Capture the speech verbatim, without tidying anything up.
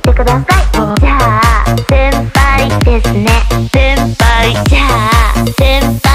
てください。じゃあ先輩ですね。先輩。じゃあ先輩